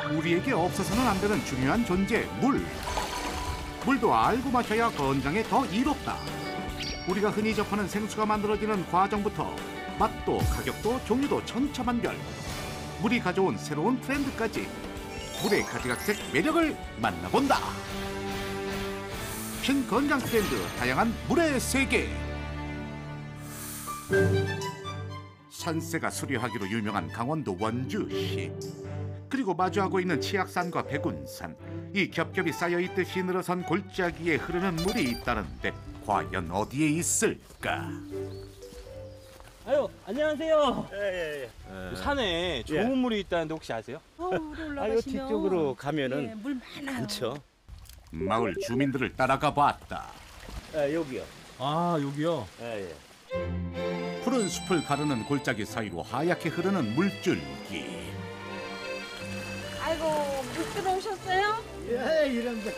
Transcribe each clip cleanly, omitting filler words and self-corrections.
우리에게 없어서는 안 되는 중요한 존재, 물. 물도 알고 마셔야 건강에 더 이롭다. 우리가 흔히 접하는 생수가 만들어지는 과정부터 맛도 가격도 종류도 천차만별. 물이 가져온 새로운 트렌드까지 물의 가지각색 매력을 만나본다. 신건강 트렌드, 다양한 물의 세계. 산세가 수려하기로 유명한 강원도 원주시. 그리고 마주하고 있는 치악산과 백운산. 이 겹겹이 쌓여있듯이 늘어선 골짜기에 흐르는 물이 있다는데 과연 어디에 있을까? 아유, 안녕하세요. 예. 산에 좋은 물이 있다는데 혹시 아세요? 이 뒤쪽으로 가면은 물 많아요. 많죠. 마을 주민들을 따라가 봤다. 여기요. 아, 여기요? 예. 푸른 숲을 가르는 골짜기 사이로 하얗게 흐르는 물줄기. 아이고, 물 들어오셨어요? 예, 이런데.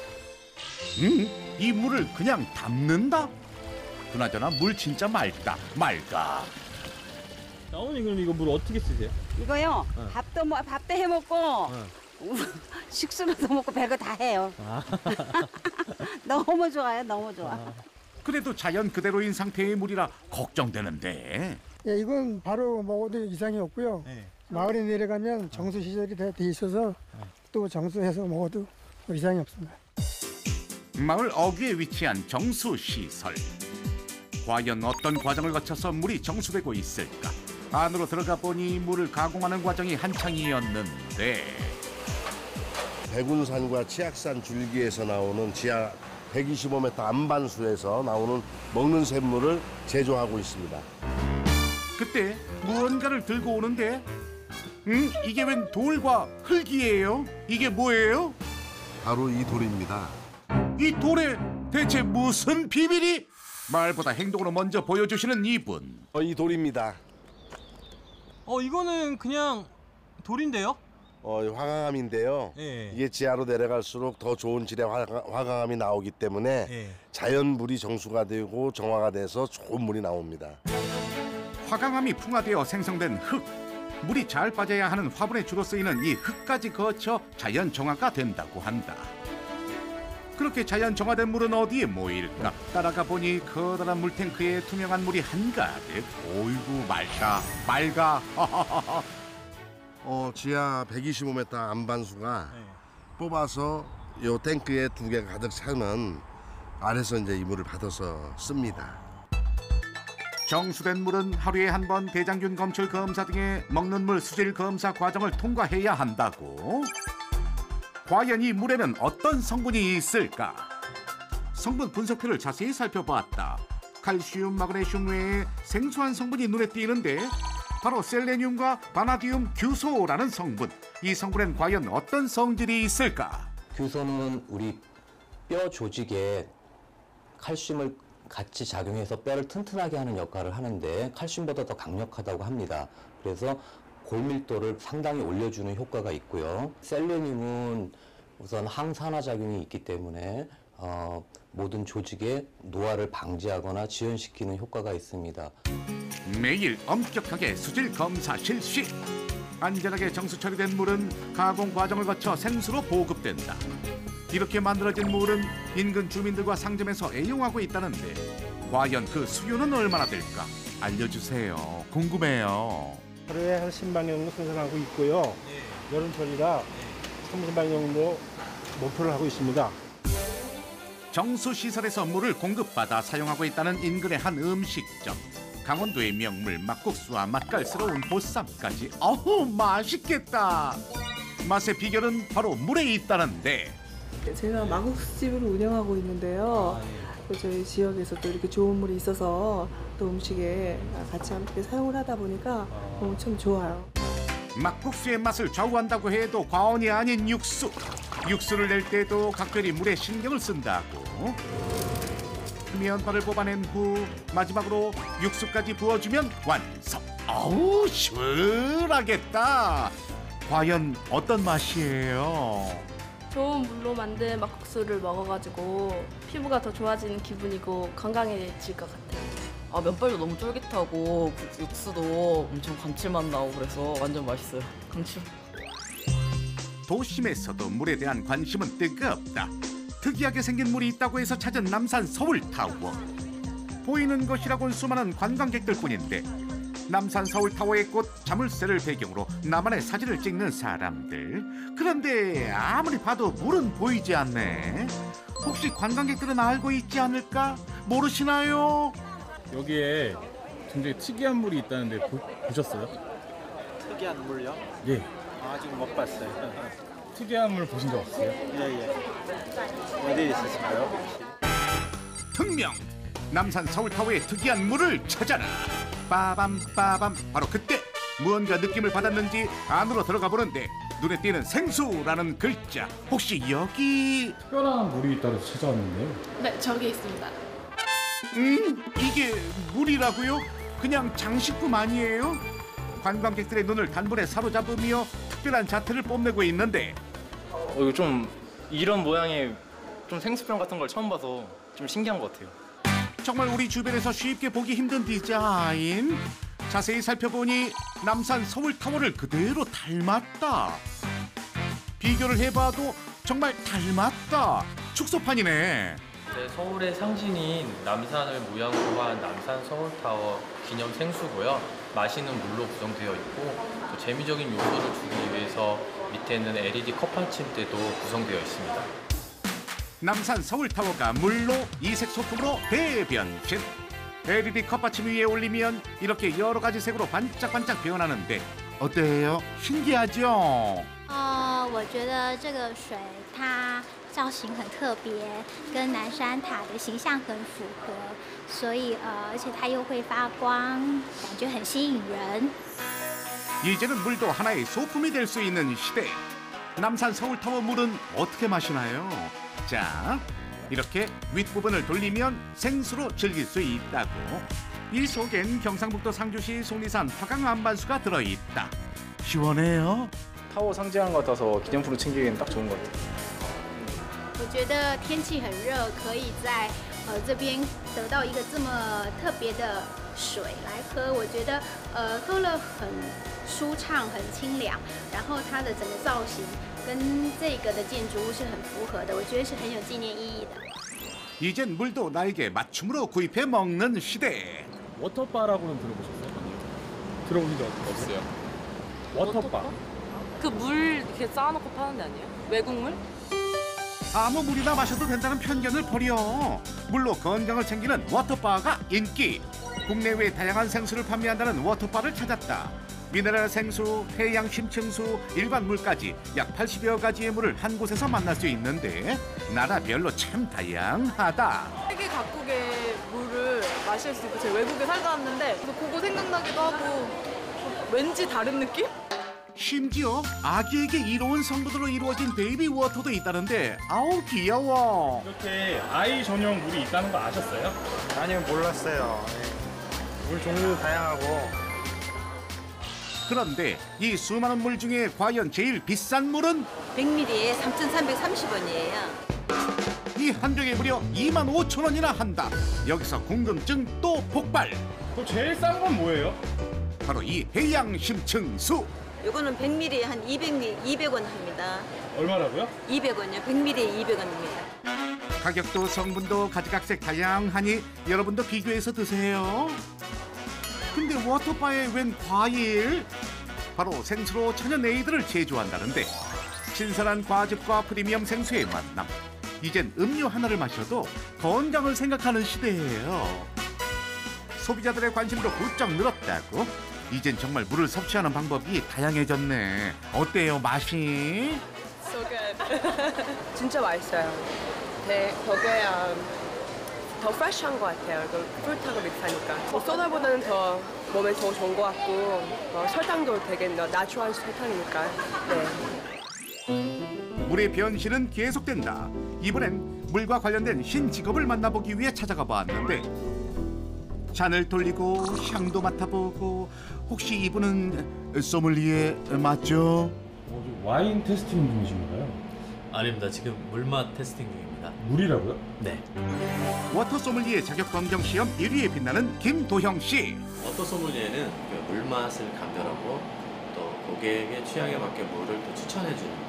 이 물을 그냥 담는다? 그나저나 물 진짜 맑다, 맑아. 어머니 그럼 이거 물 어떻게 쓰세요? 이거요. 밥도 해 먹고 식수로도 먹고 별거 다 해요. 너무 좋아요, 너무 좋아. 그래도 자연 그대로인 상태의 물이라 걱정되는데. 예, 이건 바로 먹어도 이상이 없고요. 마을에 내려가면 정수 시설이 다 돼 있어서 또 정수해서 먹어도 이상이 없습니다. 마을 어귀에 위치한 정수시설. 과연 어떤 과정을 거쳐서 물이 정수되고 있을까? 안으로 들어가 보니 물을 가공하는 과정이 한창이었는데. 백운산과 치악산 줄기에서 나오는 지하 125m 안반수에서 나오는 먹는 샘물을 제조하고 있습니다. 그때 무언가를 들고 오는데, 이게 웬 돌과 흙이에요? 이게 뭐예요? 바로 이 돌입니다. 이 돌에 대체 무슨 비밀이? 말보다 행동으로 먼저 보여주시는 이분. 이 돌입니다. 이거는 그냥 돌인데요? 화강암인데요. 예. 이게 지하로 내려갈수록 더 좋은 질의 화강암이 나오기 때문에 자연물이 정수가 되고 정화가 돼서 좋은 물이 나옵니다. 화강암이 풍화되어 생성된 흙. 물이 잘 빠져야 하는 화분에 주로 쓰이는 이 흙까지 거쳐 자연 정화가 된다고 한다. 그렇게 자연 정화된 물은 어디에 모일까? 따라가 보니 커다란 물탱크에 투명한 물이 한가득. 오이구, 맑아. 지하 125m 안반수가 뽑아서 이 탱크에 2개가 가득 차면 안에서 이제 이 물을 받아서 씁니다. 정수된 물은 하루에 한 번 대장균 검출 검사 등의 먹는 물 수질 검사 과정을 통과해야 한다고. 과연 이 물에는 어떤 성분이 있을까? 성분 분석표를 자세히 살펴봤다. 칼슘, 마그네슘 외에 생소한 성분이 눈에 띄는데 바로 셀레늄과 바나디움 규소라는 성분. 이 성분엔 과연 어떤 성질이 있을까? 규소는 우리 뼈 조직에 칼슘을 같이 작용해서 뼈를 튼튼하게 하는 역할을 하는데 칼슘보다 더 강력하다고 합니다. 그래서 골밀도를 상당히 올려주는 효과가 있고요. 셀레늄은 우선 항산화 작용이 있기 때문에 모든 조직의 노화를 방지하거나 지연시키는 효과가 있습니다. 매일 엄격하게 수질 검사 실시. 안전하게 정수 처리된 물은 가공 과정을 거쳐 생수로 보급된다. 이렇게 만들어진 물은 인근 주민들과 상점에서 애용하고 있다는데 과연 그 수요는 얼마나 될까? 알려주세요. 궁금해요. 하루에 한 10만 개 정도 생산하고 있고요. 여름철이라 30만 개 정도 목표를 하고 있습니다. 정수시설에서 물을 공급받아 사용하고 있다는 인근의 한 음식점. 강원도의 명물 막국수와 맛깔스러운 보쌈까지. 어우, 맛있겠다. 맛의 비결은 바로 물에 있다는데. 제가 막국수집을 운영하고 있는데요. 또 저희 지역에서 또 이렇게 좋은 물이 있어서 또 음식에 같이 함께 사용을 하다 보니까 참 좋아요. 막국수의 맛을 좌우한다고 해도 과언이 아닌 육수. 육수를 낼 때도 각별히 물에 신경을 쓴다고. 면발을 뽑아낸 후 마지막으로 육수까지 부어주면 완성. 어우, 시원하겠다. 과연 어떤 맛이에요? 좋은 물로 만든 막국수를 먹어가지고 피부가 더 좋아지는 기분이고 건강해질 것 같아요. 면발도 너무 쫄깃하고 육수도 엄청 감칠맛 나고 그래서 완전 맛있어요. 강추. 도심에서도 물에 대한 관심은 뜨겁다. 특이하게 생긴 물이 있다고 해서 찾은 남산 서울타워. 보이는 것이라곤 수많은 관광객들 뿐인데 남산 서울타워의 꽃 자물쇠를 배경으로 나만의 사진을 찍는 사람들. 그런데 아무리 봐도 물은 보이지 않네. 혹시 관광객들은 알고 있지 않을까? 모르시나요? 여기에 굉장히 특이한 물이 있다는데 보셨어요? 특이한 물요? 예. 아직 못 봤어요. 특이한 물 보신 적 없어요? 예예. 어디 있으실까요? 특명 남산 서울타워의 특이한 물을 찾아라. 빠밤 빠밤. 바로 그때 무언가 느낌을 받았는지 안으로 들어가 보는데 눈에 띄는 생수라는 글자. 혹시 여기 특별한 물이 있다고 찾아왔는데요. 네, 저기 있습니다. 이게 물이라고요? 그냥 장식품 아니에요? 관광객들의 눈을 단번에 사로잡으며 특별한 자태를 뽐내고 있는데 이거 좀 이런 모양의 좀 생수병 같은 걸 처음 봐서 좀 신기한 것 같아요. 정말 우리 주변에서 쉽게 보기 힘든 디자인. 자세히 살펴보니 남산 서울타워를 그대로 닮았다. 비교를 해봐도 정말 닮았다. 축소판이네. 서울의 상징인 남산을 모양으로 한 남산 서울타워 기념 생수고요. 마시는 물로 구성되어 있고 또 재미적인 요소를 주기 위해서 밑에는 LED 컵받침대도 구성되어 있습니다. 남산 서울타워가 물로 이색 소품으로 대변신. LED 컵받침 위에 올리면 이렇게 여러 가지 색으로 반짝반짝 변하는데 어때요? 신기하죠? 我觉得这个水它造型很特别，跟南山塔的形象很符合，所以而且它又会发光，感觉很吸引人。 이제는 물도 하나의 소품이 될 수 있는 시대. 남산 서울타워 물은 어떻게 마시나요? 자, 이렇게 윗부분을 돌리면 생수로 즐길 수 있다고. 이 속엔 경상북도 상주시 속리산 화강 안반수가 들어있다. 시원해요? 타워 상징한 것 같아서 기념품으로 챙기기엔 딱 좋은 것 같아요. 我觉得天气很热，可以在这边得到一个这么特别的水来喝，我觉得喝了很舒畅、很清凉，然后它的整个造型跟这个的建筑物是很符合的，我觉得是很有纪念意义的。 이젠 물도 나에게 맞춤으로 구입해 먹는 시대. 워터바라고는 들어보셨어요? 들어보신 적 없어요? 워터바. 그 물 이렇게 쌓아놓고 파는 데 아니에요? 외국물? 아무 물이나 마셔도 된다는 편견을 버려. 물로 건강을 챙기는 워터바가 인기. 국내외 다양한 생수를 판매한다는 워터바를 찾았다. 미네랄 생수, 해양 심층수, 일반 물까지 약 80여 가지의 물을 한 곳에서 만날 수 있는데 나라별로 참 다양하다. 세계 각국의 물을 마실 수 있고 제가 외국에 살다 왔는데 그래서 그거 생각나기도 하고 왠지 다른 느낌? 심지어 아기에게 이로운 성분으로 이루어진 베이비 워터도 있다는데 아우 귀여워. 이렇게 아이 전용 물이 있다는 거 아셨어요? 아니요, 몰랐어요. 물 종류도 다양하고. 그런데 이 수많은 물 중에 과연 제일 비싼 물은 100ml에 3,330원이에요. 이 한 병에 무려 25,000원이나 한다. 여기서 궁금증 또 폭발. 또 제일 싼 건 뭐예요? 바로 이 해양 심층수. 이거는 100ml에 한 200원 합니다. 얼마라고요? 200원이요. 100ml에 200원입니다. 가격도 성분도 가지각색 다양하니 여러분도 비교해서 드세요. 근데 워터바에 웬 과일? 바로 생수로 천연 에이드를 제조한다는데 신선한 과즙과 프리미엄 생수의 만남. 이젠 음료 하나를 마셔도 건강을 생각하는 시대예요. 소비자들의 관심도 부쩍 늘었다고? 이젠 정말 물을 섭취하는 방법이 다양해졌네. 어때요, 맛이? So good. 진짜 맛있어요. 되게 더 프레시한 것 같아요. 프루트하고 믹스하니까. 소다보다는 더 몸에 더 좋은 것 같고 설탕도 되게 나추럴 설탕이니까. 네. 물의 변신은 계속된다. 이번엔 물과 관련된 신직업을 만나보기 위해 찾아가 봤는데 잔을 돌리고 향도 맡아보고 혹시 이분은 소믈리에 맞죠? 와인 테스팅 중이신가요? 아닙니다. 지금 물맛 테스팅 중입니다. 물이라고요? 네. 워터 소믈리에 자격 검정 시험 1위에 빛나는 김도형 씨. 워터 소믈리에는 그 물맛을 감별하고 또 고객의 취향에 맞게 물을 또 추천해주는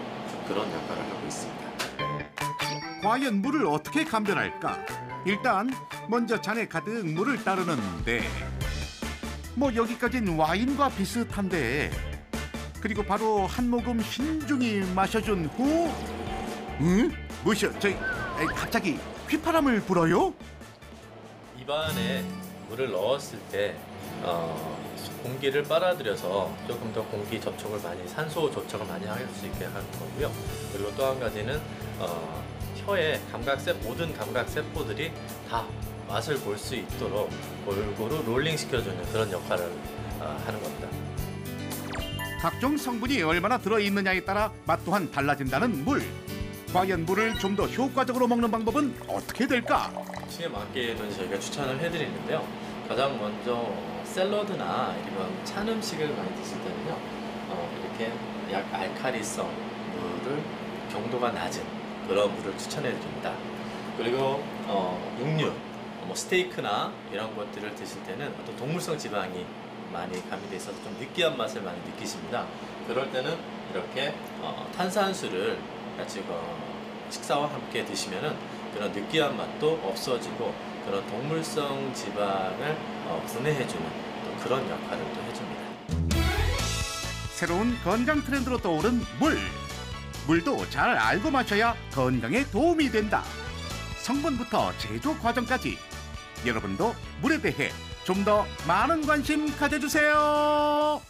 그런 역할을 하고 있습니다. 과연 물을 어떻게 감별할까? 일단 먼저 잔에 가득 물을 따르는데 뭐 여기까진 와인과 비슷한데 그리고 바로 한 모금 신중히 마셔준 후 뭐시여 저기 갑자기 휘파람을 불어요? 입안에 물을 넣었을 때 공기를 빨아들여서 조금 더 공기 접촉을 많이 산소 접촉을 많이 할 수 있게 하는 거고요. 그리고 또 한 가지는 혀의 모든 감각 세포들이 다 맛을 볼 수 있도록 골고루 롤링 시켜주는 그런 역할을 하는 겁니다. 각종 성분이 얼마나 들어있느냐에 따라 맛 또한 달라진다는 물. 과연 물을 좀 더 효과적으로 먹는 방법은 어떻게 될까? 음식에 맞게는 저희가 추천을 해드리는데요. 가장 먼저 샐러드나 이런 찬 음식을 많이 드실 때는요. 이렇게 약 알칼리성 물을 경도가 낮은 그런 물을 추천해 드립니다. 그리고 육류, 뭐 스테이크나 이런 것들을 드실 때는 어떤 동물성 지방이 많이 가미돼 있어서 좀 느끼한 맛을 많이 느끼십니다. 그럴 때는 이렇게 탄산수를 같이 식사와 함께 드시면은 그런 느끼한 맛도 없어지고 그런 동물성 지방을 분해해주는 또 그런 역할을 또 해줍니다. 새로운 건강 트렌드로 떠오른 물. 물도 잘 알고 마셔야 건강에 도움이 된다. 성분부터 제조 과정까지 여러분도 물에 대해 좀 더 많은 관심 가져주세요.